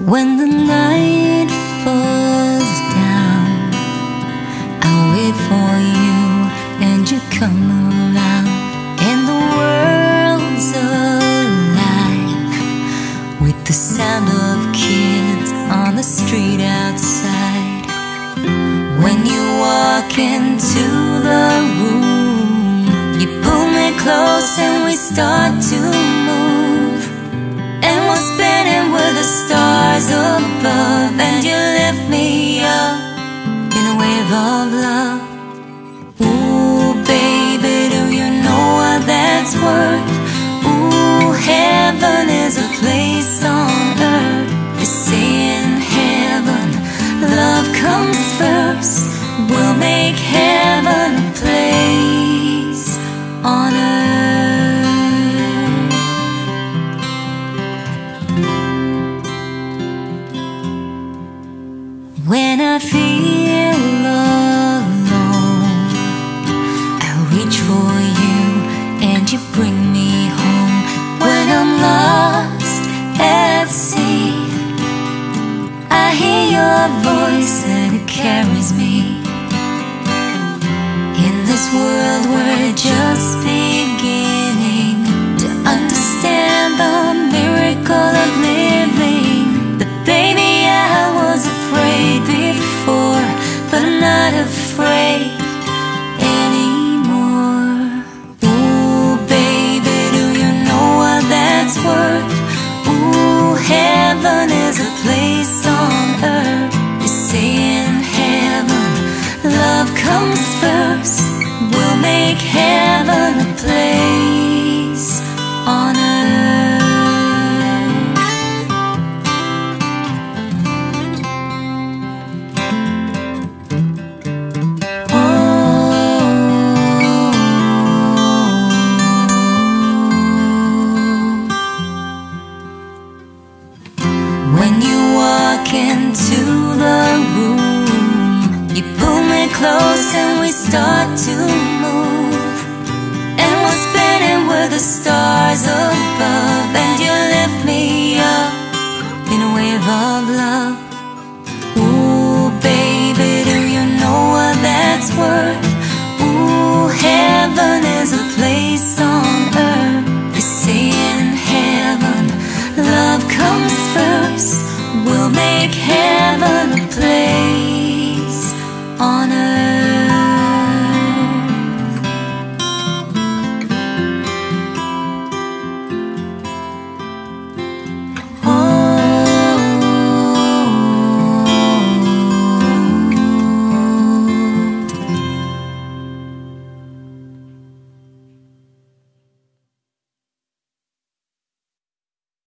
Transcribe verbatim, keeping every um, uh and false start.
When the night falls down, I'll wait for you and you come around, and the world's alive with the sound of kids on the street outside. When you walk into the room, you pull me close and we start to move, and we're spinning with the stars above, and you lift me up in a wave of love. Ooh, baby, do you know what that's worth? Ooh, heaven is a place on earth. They say in heaven, love comes first. We'll make heaven a place on earth. When I feel alone, I'll reach for you and you bring me home. When I'm lost at sea, I hear your voice and it carries me. In this world we're just beginning to understand the miracle of living. But baby, I was afraid before, but not afraid anymore. Ooh, baby, do you know what that's worth? Ooh, heaven is a place on earth. They say in heaven, love comes first. We'll make heaven a place on earth. When you walk into the room, you pull me close and we start to move, and we're spinning with the stars above, and you lift me up in a wave of love.